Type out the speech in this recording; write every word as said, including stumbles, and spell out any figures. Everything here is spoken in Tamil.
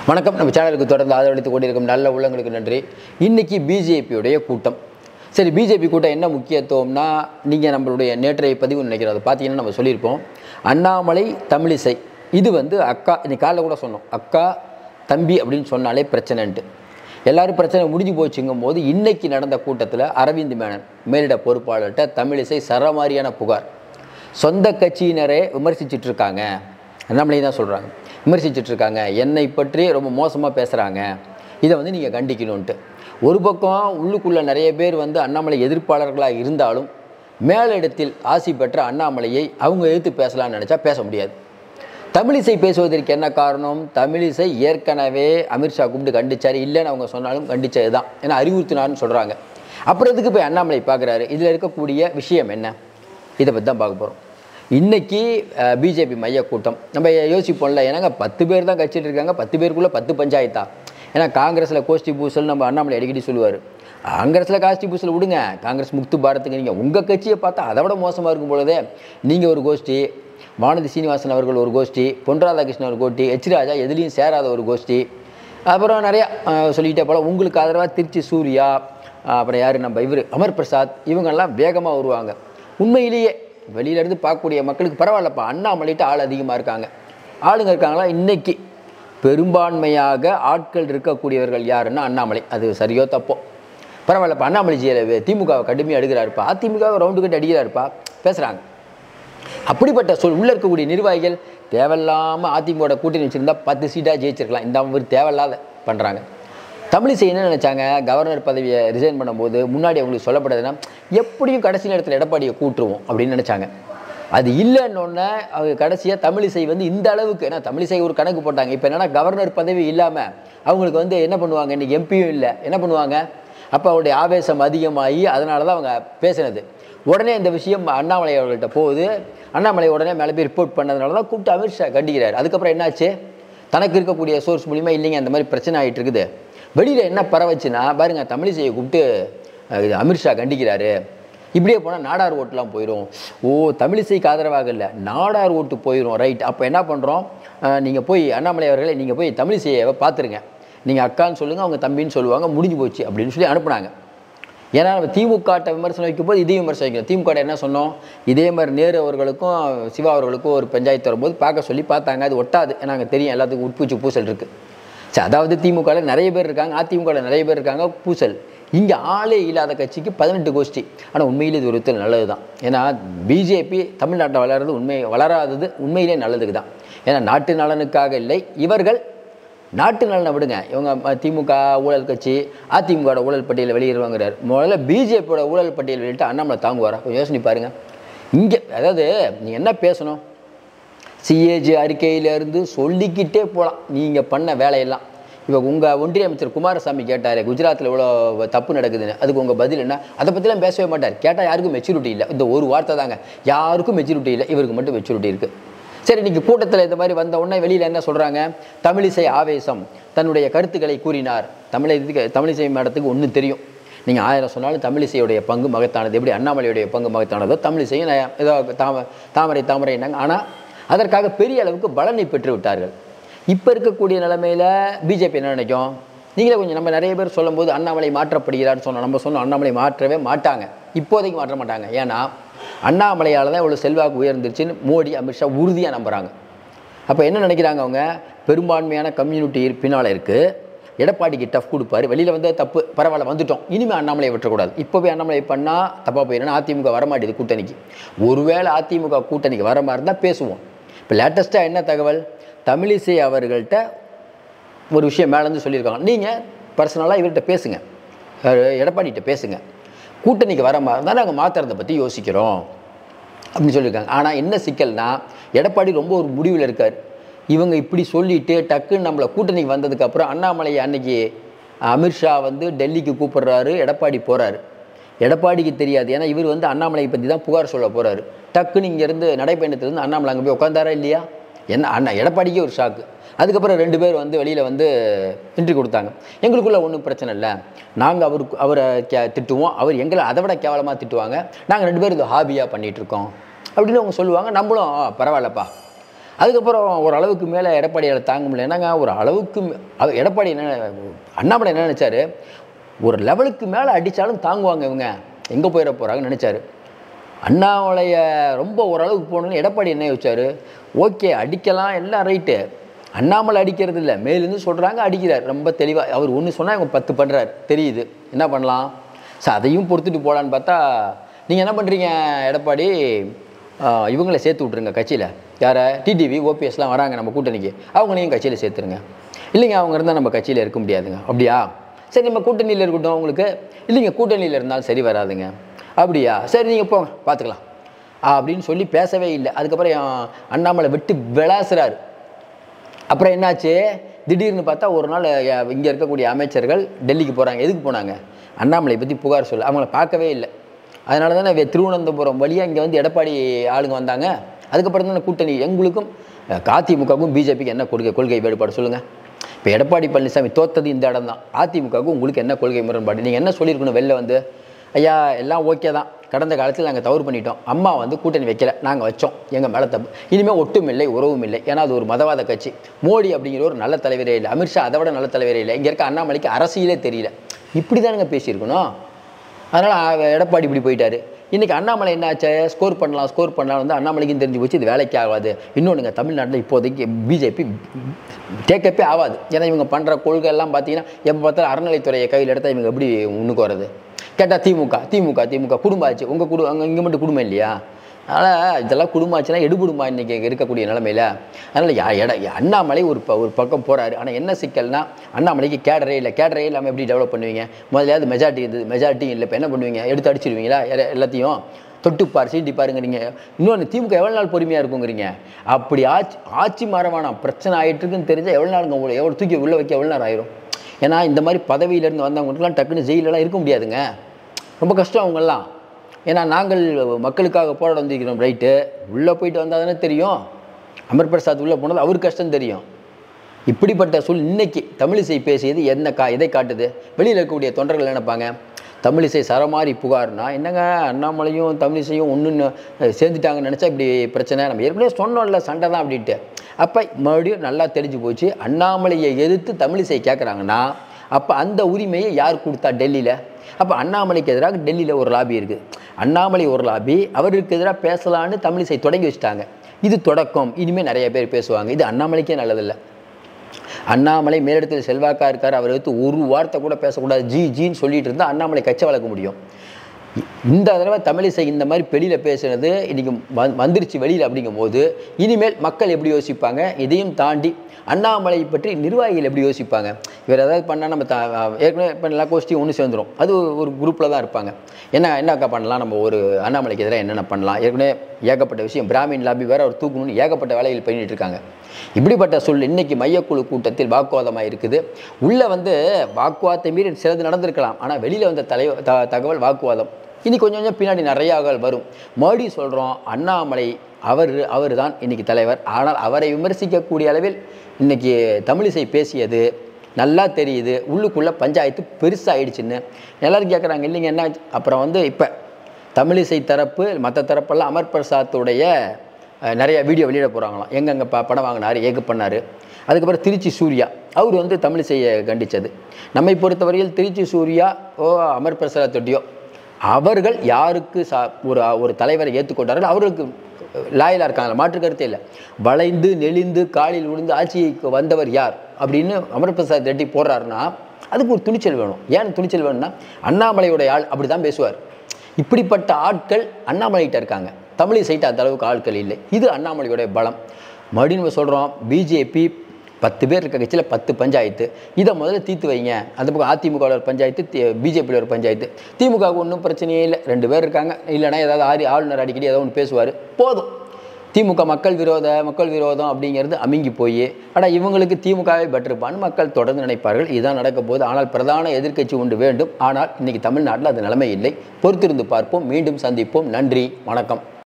வணக்கம். நம்ம சேனலுக்கு தொடர்ந்து ஆதரவளித்து கொண்டிருக்கும் நல்ல உள்ளங்களுக்கு நன்றி. இன்றைக்கி பிஜேபியுடைய கூட்டம். சரி, பிஜேபி கூட்டம் என்ன முக்கியத்துவம்னா, நீங்கள் நம்மளுடைய நேற்றைய பதிவு நினைக்கிறோம், அதை பார்த்தீங்கன்னா நம்ம சொல்லியிருப்போம். அண்ணாமலை, தமிழிசை, இது வந்து அக்கா. இன்னைக்கு காலையில் கூட சொன்னோம், அக்கா தம்பி அப்படின்னு சொன்னாலே பிரச்சனைன்ட்டு. எல்லோரும் பிரச்சனை முடிஞ்சு போச்சுங்கும் போது இன்றைக்கி நடந்த கூட்டத்தில் அரவிந்த் மேனன் மேலிட பொறுப்பாளர்கிட்ட தமிழிசை சரமாரியான புகார். சொந்த கட்சியினரே விமர்சிச்சுட்டு இருக்காங்க, அண்ணாமலை தான் சொல்கிறாங்க, விமர்சிச்சுட்ருக்காங்க, என்னை பற்றி ரொம்ப மோசமாக பேசுகிறாங்க, இதை வந்து நீங்கள் கண்டிக்கணுன்ட்டு. ஒரு பக்கம் உள்ளுக்குள்ளே நிறைய பேர் வந்து அண்ணாமலை எதிர்ப்பாளர்களாக இருந்தாலும் மேலிடத்தில் ஆசி பெற்ற அண்ணாமலையை அவங்க எதிர்த்து பேசலாம்னு நினச்சா பேச முடியாது. தமிழிசை பேசுவதற்கு என்ன காரணம்? தமிழிசை ஏற்கனவே அமித்ஷா கூப்பிட்டு கண்டிச்சார், இல்லைன்னு அவங்க சொன்னாலும் கண்டிச்சது தான், ஏன்னா அறிவுறுத்தினார்னு சொல்கிறாங்க. அப்புறம் எதுக்கு போய் அண்ணாமலை பார்க்குறாரு? இதில் இருக்கக்கூடிய விஷயம் என்ன, இதை பற்றி தான் பார்க்க போகிறோம். இன்றைக்கி பிஜேபி மைய கூட்டம். நம்ம யோசிப்போம்ல, ஏன்னாங்க பத்து பேர் தான் கட்சியில் இருக்காங்க, பத்து பேருக்குள்ளே பத்து பஞ்சாயத்தா? ஏன்னா காங்கிரஸில் கோஷ்டி பூசல் நம்ம அண்ணாமலை அடிக்கடி சொல்லுவார். காங்கிரஸில் காஷ்டி பூசல் விடுங்க, காங்கிரஸ் முக்து பாரத்துக்கு நீங்கள் உங்கள் கட்சியை பார்த்தா அதை விட மோசமாக இருக்கும் பொழுதே நீங்கள் ஒரு கோஷ்டி, வானதி சீனிவாசன் அவர்கள் ஒரு கோஷ்டி, பொன் ராதாகிருஷ்ணன் ஒரு கோஷ்டி, எச் ராஜா எதுலேயும் சேராத ஒரு கோஷ்டி, அப்புறம் நிறையா சொல்லிக்கிட்டே போல. உங்களுக்கு ஆதரவாக திருச்சி சூர்யா, அப்புறம் யார் நம்ம இவர் அமர் பிரசாத், இவங்கெல்லாம் வேகமாக வருவாங்க. உண்மையிலேயே வெளியிலேருந்து பார்க்கக்கூடிய மக்களுக்கு பரவாயில்லப்பா, அண்ணாமலைட்டு ஆள் அதிகமாக இருக்காங்க, ஆளுங்க இருக்காங்களா. இன்றைக்கி பெரும்பான்மையாக ஆட்கள் இருக்கக்கூடியவர்கள் யாருன்னா அண்ணாமலை. அது சரியோ தப்போ பரவாயில்லப்பா, அண்ணாமலை ஜியை திமுகவை கடுமையாக அடிக்கிறாருப்பா, அதிமுகவை ரவுண்டு கட்டி அடிக்கிறாருப்பா பேசுகிறாங்க. அப்படிப்பட்ட சொல் உள்ளே இருக்கக்கூடிய நிர்வாகிகள் தேவையில்லாமல் அதிமுக கூட்டணி வச்சுருந்தா பத்து சீட்டாக ஜெயிச்சிருக்கலாம், இந்த மாதிரி தேவையில்லாத பண்ணுறாங்க. தமிழிசை என்ன நினச்சாங்க? கவர்னர் பதவியை ரிசைன் பண்ணும்போது முன்னாடி அவங்களுக்கு சொல்லப்பட்டதுன்னா எப்படியும் கடைசி நேரத்தில் எடப்பாடியை கூட்டுருவோம் அப்படின்னு நினச்சாங்க. அது இல்லைன்னொன்னே அவங்க கடைசியாக தமிழிசை வந்து இந்த அளவுக்கு, ஏன்னா தமிழிசை ஒரு கணக்கு போட்டாங்க. இப்போ என்னென்னா கவர்னர் பதவி இல்லாமல் அவங்களுக்கு வந்து என்ன பண்ணுவாங்க, இன்றைக்கி எம்பியும் இல்லை, என்ன பண்ணுவாங்க? அப்போ அவருடைய ஆவேசம் அதிகமாகி அதனால தான் அவங்க பேசினது. உடனே இந்த விஷயம் அண்ணாமலை அவர்கள்ட்ட போகுது. அண்ணாமலை உடனே மேலே போய் ரிப்போர்ட் பண்ணதுனால தான் கூப்பிட்டு அமித்ஷா கண்டிக்கிறார். அதுக்கப்புறம் என்னாச்சு? தனக்கு இருக்கக்கூடிய சோர்ஸ் மூலிமா இல்லைங்க அந்த மாதிரி பிரச்சனை ஆகிட்டு இருக்குது. வெளியில் என்ன பரவச்சுன்னா பாருங்கள், தமிழிசையை கூப்பிட்டு அமித்ஷா கண்டிக்கிறாரு, இப்படியே போனால் நாடார் ஓட்டுலாம் போயிடும். ஓ, தமிழிசைக்கு ஆதரவாக இல்லை, நாடார் ஓட்டு போயிடும், ரைட். அப்போ என்ன பண்ணுறோம், நீங்கள் போய் அண்ணாமலை அவர்களை நீங்கள் போய் தமிழிசையை பார்த்துருங்க, நீங்கள் அக்கான்னு சொல்லுங்கள், அவங்க தம்பின்னு சொல்லுவாங்க, முடிஞ்சு போச்சு அப்படின்னு சொல்லி அனுப்புனாங்க. ஏன்னா நம்ம திமுகட்ட விமர்சனம் வைக்கும் போது இதையும் விமர்சனம் வைக்கணும். திமுக என்ன சொன்னோம், இதே மாதிரி நேரு அவர்களுக்கும் சிவா அவர்களுக்கும் ஒரு பஞ்சாயத்து வரும்போது பார்க்க சொல்லி பார்த்தாங்க, அது ஒட்டாது, ஏன்னா அங்கே தெரியும் எல்லாத்துக்கும் உட்பூச்சி பூசல் இருக்குது. சரி, அதாவது திமுகவில் நிறைய பேர் இருக்காங்க, அதிமுகவில் நிறைய பேர் இருக்காங்க, பூசல். இங்கே ஆளே இல்லாத கட்சிக்கு பதினெட்டு கோஷ்டி. ஆனால் உண்மையிலே இது ஒரு விதத்தில் நல்லது தான். ஏன்னா பிஜேபி தமிழ்நாட்டை வளர்றது உண்மை வளராதது உண்மையிலே நல்லதுக்கு தான். ஏன்னா நாட்டு நலனுக்காக இல்லை, இவர்கள் நாட்டு நலனை விடுங்க, இவங்க திமுக ஊழல் கட்சி, அதிமுக ஊழல் பட்டியலில் வெளியிடுவாங்கிறார். முதல்ல பிஜேபியோட ஊழல் பட்டியல் வெளியிட்டு அண்ணாமலை தாங்குவாரா? கொஞ்சம் யோசனை பாருங்கள். இங்கே அதாவது நீங்கள் என்ன பேசணும், சிஏஜி அறிக்கையிலேருந்து சொல்லிக்கிட்டே போகலாம் நீங்கள் பண்ண வேலையெல்லாம். இப்போ உங்கள் ஒன்றிய அமைச்சர் குமாரசாமி கேட்டார், குஜராத்தில் இவ்வளோ தப்பு நடக்குதுன்னு, அதுக்கு உங்கள் பதில் என்ன? அதை பற்றிலாம் பேசவே மாட்டார். கேட்டால் யாருக்கும் மெச்சூரிட்டி இல்லை, இந்த ஒரு வார்த்தை தாங்க, யாருக்கும் மெச்சூரிட்டி இல்லை, இவருக்கு மட்டும் மெச்சூரிட்டி இருக்குது. சரி, இன்றைக்கி கூட்டத்தில் இந்த மாதிரி வந்த உடனே வெளியில் என்ன சொல்கிறாங்க? தமிழிசை ஆவேசம், தன்னுடைய கருத்துக்களை கூறினார். தமிழை தமிழிசை மேடத்துக்கு ஒன்றும் தெரியும், நீங்கள் ஆயிரம் சொன்னாலும் தமிழிசையுடைய பங்கு மகத்தானது. எப்படி அண்ணாமலையுடைய பங்கு மகத்தானதோ தமிழிசையும் ஏதோ தாம தாமரை தாமரை என்னங்க. ஆனால் அதற்காக பெரிய அளவுக்கு பலனை பெற்று விட்டார்கள். இப்போ இருக்கக்கூடிய நிலைமையில் பிஜேபி என்ன நினைக்கும்? நீங்களே கொஞ்சம் நம்ம நிறைய பேர் சொல்லும்போது அண்ணாமலை மாற்றப்படுகிறான்னு சொன்னோம், நம்ம சொன்னோம் அண்ணாமலை மாற்றவே மாட்டாங்க, இப்போதைக்கு மாற்ற மாட்டாங்க. ஏன்னா அண்ணாமலையால் தான் இவ்வளோ செல்வாக்கு உயர்ந்துருச்சுன்னு மோடி அமித்ஷா உறுதியாக நம்புகிறாங்க. அப்போ என்ன நினைக்கிறாங்க அவங்க? பெரும்பான்மையான கம்யூனிட்டி பின்னால் இருக்குது, எடப்பாடிக்கு டஃப் கொடுப்பாரு, வெளியில் வந்து தப்பு பரவாயில்ல வந்துட்டோம், இனிமேல் அண்ணாமலையை விட்டுறக்கூடாது. இப்போவே அண்ணாமலை பண்ணால் தப்பாக போயிடுன்னா அதிமுக வரமாட்டேது கூட்டணிக்கு. ஒருவேளை அதிமுக கூட்டணிக்கு வர மாதிரி இருந்தால் பேசுவோம். இப்போ லேட்டஸ்ட்டாக என்ன தகவல்? தமிழிசை அவர்கள்ட்ட ஒரு விஷயம் மேலேருந்து சொல்லியிருக்காங்க, நீங்கள் பர்சனலாக இவர்கிட்ட பேசுங்க, எடப்பாடிகிட்ட பேசுங்க, கூட்டணிக்கு வர மாதிரி இருந்தால் நாங்கள் மாற்றுறதை பற்றி யோசிக்கிறோம் அப்படின்னு சொல்லியிருக்காங்க. ஆனால் என்ன சிக்கல்னா, எடப்பாடி ரொம்ப ஒரு முடிவில் இருக்கார். இவங்க இப்படி சொல்லிவிட்டு டக்குன்னு நம்மளை கூட்டணிக்கு வந்ததுக்கப்புறம் அண்ணாமலை அன்னைக்கு அமித்ஷா வந்து டெல்லிக்கு கூப்பிட்றாரு, எடப்பாடி போகிறாரு. எடப்பாடிக்கு தெரியாது, ஏன்னா இவர் வந்து அண்ணாமலையை பற்றி தான் புகார் சொல்ல போகிறாரு. டக்குன்னு இங்கேருந்து நடைப்பயணத்துலேருந்து அண்ணாமலை அங்கே போய் உட்காந்தாரா இல்லையா? என்ன அண்ணா எடப்பாடிக்கே ஒரு ஷாக்கு. அதுக்கப்புறம் ரெண்டு பேர் வந்து வெளியில் வந்து இன்ட்ரி கொடுத்தாங்க. எங்களுக்குள்ளே ஒன்றும் பிரச்சனை இல்லை, நாங்கள் அவருக்கு அவரை கே திட்டுவோம், அவர் எங்களை அதை விட கேவலமாக திட்டுவாங்க, நாங்கள் ரெண்டு பேரும் இந்த ஹாபியாக பண்ணிகிட்ருக்கோம் அப்படின்னு அவங்க சொல்லுவாங்க. நம்மளும் பரவாயில்லப்பா அதுக்கப்புறம் ஒரு அளவுக்கு மேலே எடப்பாடியால் தாங்க முடியல. என்னங்க ஒரு அளவுக்கு எடப்பாடி என்ன அண்ணாமலை என்ன நினச்சாரு, ஒரு லெவலுக்கு மேலே அடித்தாலும் தாங்குவாங்க இவங்க, எங்கே போயிட போகிறாங்கன்னு நினச்சாரு. அண்ணாமலையை ரொம்ப ஓரளவுக்கு போகணுன்னு எடப்பாடி என்ன யோசிச்சார், ஓகே அடிக்கலாம் எல்லாம் ரைட்டு, அண்ணாமலை அடிக்கிறது இல்லை மேலேருந்து சொல்கிறாங்க அடிக்கிறார் ரொம்ப தெளிவாக. அவர் ஒன்று சொன்னால் இவங்க பத்து பண்ணுறாரு தெரியுது, என்ன பண்ணலாம் சார் அதையும் பொறுத்துட்டு போகலான்னு பார்த்தா நீங்கள் என்ன பண்ணுறீங்க எடப்பாடி, இவங்களை சேர்த்து விட்ருங்க கட்சியில், யாரை டிடிவி ஓபிஎஸ்லாம் வராங்க நம்ம கூட்டணிக்கு, அவங்களையும் கட்சியில் சேர்த்துருங்க. இல்லைங்க அவங்க இருந்தால் நம்ம கட்சியில் இருக்க முடியாதுங்க. அப்படியா சரி நம்ம கூட்டணியில் இருக்கட்டும் உங்களுக்கு, இல்லைங்க கூட்டணியில் இருந்தாலும் சரி வராதுங்க. அப்படியா சரி நீங்கள் போங்க பார்த்துக்கலாம் அப்படின்னு சொல்லி பேசவே இல்லை. அதுக்கப்புறம் அண்ணாமலை விட்டு விளாசுறாரு. அப்புறம் என்னாச்சு, திடீர்னு பார்த்தா ஒரு நாள் இங்கே இருக்கக்கூடிய அமைச்சர்கள் டெல்லிக்கு போகிறாங்க. எதுக்கு போனாங்க, அண்ணாமலை பற்றி புகார் சொல்ல. அவங்கள பார்க்கவே இல்லை. அதனால தானே திருவனந்தபுரம் வழியாக இங்கே வந்து எடப்பாடி ஆளுங்க வந்தாங்க. அதுக்கப்புறம் தானே கூட்டணி எங்களுக்கும் அதிமுகவுக்கும் பிஜேபிக்கு என்ன கொள்கை கொள்கை வேறுபாடு சொல்லுங்கள். இப்போ எடப்பாடி பழனிசாமி தோத்தது இந்த இடம் தான். அதிமுகவுக்கும் உங்களுக்கு என்ன கொள்கை முரண்பாடு, நீங்கள் என்ன சொல்லியிருக்கணும் வெளில வந்து, ஐயா எல்லாம் ஓகே தான், கடந்த காலத்தில் நாங்கள் தவறு பண்ணிட்டோம், அம்மா வந்து கூட்டணி வைக்கல நாங்கள் வச்சோம், எங்கள் மேலே தப்பு, இனிமேல் ஒட்டும் இல்லை உறவும் இல்லை, ஏன்னா அது ஒரு மதவாத கட்சி, மோடி அப்படிங்கிற ஒரு நல்ல தலைவரே இல்லை, அமித்ஷா அதை விட நல்ல தலைவரே இல்லை, இங்கே இருக்க அண்ணாமலைக்கு அரசியலே தெரியல, இப்படி தானுங்க பேசியிருக்கணும். அதனால் எடப்பாடி இப்படி போயிட்டார். இன்றைக்கி அண்ணாமலை என்னாச்சு, ஸ்கோர் பண்ணலாம் ஸ்கோர் பண்ணலாம் வந்து அண்ணாமலைக்கும் தெரிஞ்சு போச்சு இது வேலைக்கு ஆகாது. இன்னொன்றுங்க தமிழ்நாட்டில் இப்போதைக்கு பிஜேபி டேக்கப்பே ஆகாது. ஏன்னா இவங்க பண்ணுற கொள்கை எல்லாம் பார்த்தீங்கன்னா எப்போ பார்த்தாலும் அறநிலைத்துறையை கையில் எடுத்தால் இவங்க எப்படி முன்னுக்கு வர்றது. கேட்டால் திமுக திமுக திமுக குடும்பம் ஆச்சு, உங்கள் குடு அங்கே இங்கே மட்டும் குடும்பம் இல்லையா, அதனால் இதெல்லாம் குடும்பம் ஆச்சுன்னா எடுபடுமா இன்றைக்கி இருக்கக்கூடிய நிலமையில். அதனால் எட அண்ணாமலை ஒரு ப ஒரு பக்கம் போகிறாரு. ஆனால் என்ன சிக்கல்னா அண்ணாமலைக்கு கேடரே இல்லை, கேடரே இல்லாமல் எப்படி டெவலப் பண்ணுவீங்க, முதல்ல மெஜாரிட்டி இருந்தது, மெஜாரிட்டி இல்லை, இப்போ என்ன பண்ணுவீங்க, எடுத்து அடிச்சிடுவீங்களா எல்லாத்தையும், தொட்டுப்பார் சீட்டி பாருங்கிறீங்க. இன்னொன்று திமுக எவ்வளோ நாள் பொறுமையாக இருக்குங்கிறீங்க. அப்படி ஆட்சி ஆட்சி மாறமான பிரச்சனை ஆகிட்டு இருக்குன்னு தெரிஞ்சால் எவ்வளோ நாளுங்க உங்களை எவ்வளோ தூக்கி உள்ளே வைக்க எவ்வளோ நேரம் ஆயிரும். ஏன்னா இந்த மாதிரி பதவியிலேருந்து வந்தவங்களுக்குலாம் டக்குன்னு ஜெயிலெலாம் இருக்க முடியாதுங்க, ரொம்ப கஷ்டம் அவங்கெல்லாம். ஏன்னா நாங்கள் மக்களுக்காக போராட வந்திருக்கிறோம் ரைட்டு, உள்ளே போயிட்டு வந்தால் தானே தெரியும், அமர் பிரசாத் உள்ளே போனது அவருக்கு கஷ்டம் தெரியும். இப்படிப்பட்ட சூழ் இன்னைக்கு தமிழிசை பேசியது என்ன கா இதை காட்டுது. வெளியில் இருக்கக்கூடிய தொண்டர்கள் நினைப்பாங்க தமிழிசை சரமாரி புகார்னா என்னங்க, அண்ணாமலையும் தமிழிசையும் ஒன்றுன்னு சேர்ந்துட்டாங்கன்னு நினச்சா இப்படி பிரச்சனை, நம்ம ஏற்கனவே சொன்னோம்ல சண்டை தான் அப்படின்ட்டு. அப்போ மறுபடியும் நல்லா தெரிஞ்சு போச்சு, அண்ணாமலையை எதிர்த்து தமிழிசை கேட்குறாங்கன்னா அப்போ அந்த உரிமையை யார் கொடுத்தா டெல்லியில். அப்போ அண்ணாமலைக்கு எதிராக டெல்லியில் ஒரு லாபி இருக்குது, அண்ணாமலை ஒரு லாபி, அவருக்கு எதிராக பேசலான்னு தமிழிசை தொடங்கி வச்சுட்டாங்க. இது தொடக்கம், இனிமேல் நிறைய பேர் பேசுவாங்க, இது அண்ணாமலைக்கே நல்லதில்லை. அண்ணாமலை மேலிடத்தில் செல்வாக்காக இருக்கார், அவரை எடுத்து ஒரு வார்த்தை கூட பேசக்கூடாது, ஜி ஜின்னு சொல்லிட்டு இருந்தால் அண்ணாமலை கட்சி வளர்க்க முடியும். இந்த தடவை தமிழிசை இந்த மாதிரி வெளியில் பேசுனது இன்றைக்கி வந்துருச்சு வெளியில். அப்படிங்கும் போது இனிமேல் மக்கள் எப்படி யோசிப்பாங்க, இதையும் தாண்டி அண்ணாமலை பற்றி நிர்வாகிகள் எப்படி யோசிப்பாங்க. இவர் ஏதாவது பண்ணால் நம்ம த ஏற்கனவே இப்போ எல்லா கோஷ்டியும் ஒன்று சேர்ந்துடும், அது ஒரு குரூப்பில் தான் இருப்பாங்க. என்ன என்னக்கா பண்ணலாம், நம்ம ஒரு அண்ணாமலைக்கு எதிராக என்னென்ன பண்ணலாம், ஏற்கனவே ஏகப்பட்ட விஷயம், பிராமின் லாபி வேறு அவர் தூக்கணும்னு ஏகப்பட்ட வேலைகள் பண்ணிட்டு இருக்காங்க. இப்படிப்பட்ட சொல் இன்றைக்கி மையக்குழு கூட்டத்தில் வாக்குவாதமாக இருக்குது. உள்ளே வந்து வாக்குவாதத்தை மீறி சிலது நடந்திருக்கலாம், ஆனால் வெளியில் வந்த தலை த தகவல் வாக்குவாதம். இனி கொஞ்சம் கொஞ்சம் பின்னாடி நிறையா வரும். மறுபடி சொல்கிறோம், அண்ணாமலை அவர் அவர் தான் இன்றைக்கி தலைவர். ஆனால் அவரை விமர்சிக்கக்கூடிய அளவில் இன்றைக்கி தமிழிசை பேசியது நல்லா தெரியுது. உள்ளுக்குள்ளே பஞ்சாயத்து பெருசாகிடுச்சுன்னு எல்லோரும் கேட்குறாங்க. இல்லைங்க என்ன அப்புறம் வந்து இப்போ தமிழிசை தரப்பு மற்ற தரப்பெல்லாம் அமர் பிரசாத்துடைய நிறைய வீடியோ வெளியிட போகிறாங்களாம், எங்கெங்கே ப படம் வாங்கினார் ஏகு பண்ணார். அதுக்கப்புறம் திருச்சி சூர்யா அவர் வந்து தமிழிசையை கண்டித்தது. நம்மை பொறுத்தவரையில் திருச்சி சூர்யா ஓ அமர் பிரசாத் தொட்டியோ அவர்கள் யாருக்கு சா ஒரு ஒரு தலைவரை ஏற்றுக்கொண்டார்கள், அவர்களுக்கு லாயலாக இருக்காங்க, மாற்று கருத்தே இல்லை. வளைந்து நெளிந்து காலில் விழுந்து ஆட்சிக்கு வந்தவர் யார் அப்படின்னு அமர் பிரசாத் ரெட்டி போடுறாருன்னா அதுக்கு ஒரு துணிச்சல் வேணும். ஏன் துணிச்சல் வேணும்னா அண்ணாமலையோடைய ஆள் அப்படி தான் பேசுவார். இப்படிப்பட்ட ஆட்கள் அண்ணாமலைகிட்ட இருக்காங்க, தமிழிசைட்டு அந்த அளவுக்கு ஆட்கள் இல்லை. இது அண்ணாமலையோடைய பலம். மறுபடியும் நம்ம சொல்கிறோம், பிஜேபி பத்து பேர் இருக்க கட்சியில் பத்து பஞ்சாயத்து, இதை முதல்ல தீர்த்து வைங்க. அந்த பக்கம் அதிமுகவில் ஒரு பஞ்சாயத்து, பிஜேபியில் ஒரு பஞ்சாயத்து. திமுகவுக்கு ஒன்றும் பிரச்சனையே இல்லை, ரெண்டு பேர் இருக்காங்க. இல்லைனா ஏதாவது ஆறு ஆளுநர் அடிக்கடி ஏதோ ஒன்று பேசுவார், போதும். திமுக மக்கள் விரோத மக்கள் விரோதம் அப்படிங்கிறது அமுங்கி போய் ஆனால் இவங்களுக்கு திமுகவை பெற்றிருப்பான்னு மக்கள் தொடர்ந்து நினைப்பார்கள். இதுதான் நடக்க போகுது. ஆனால் பிரதான எதிர்க்கட்சி ஒன்று வேண்டும். ஆனால் இன்றைக்கி தமிழ்நாட்டில் அது நிலைமை இல்லை. பொறுத்திருந்து பார்ப்போம். மீண்டும் சந்திப்போம். நன்றி, வணக்கம்.